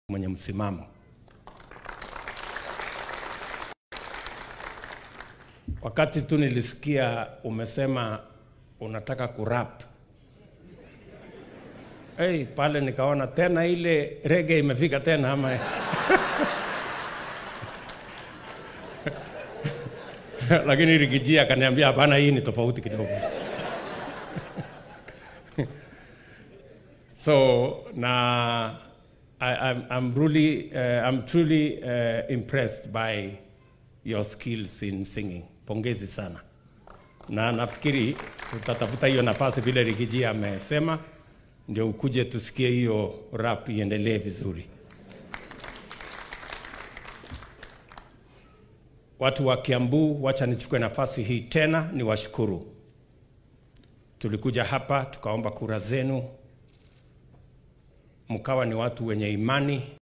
mwenye msimamo. Wakati tu nilisikia umesema unataka kurap, pale nikaona tena ile reggae imefika tena ama lakini Rigiji akaniambia hapana, hii ni tofauti kidogo. So I'm truly impressed by your skills in singing. Pongezi sana. Na nafikiri tutatafuta hiyo nafasi vile Rigiji amesema, ndio ukuje tusikie hiyo rap iendelee vizuri. Watu wa Kiambu, wacha nichukue nafasi hii tena ni washukuru. Tulikuja hapa tukaomba kura zenu, mkawa ni watu wenye imani.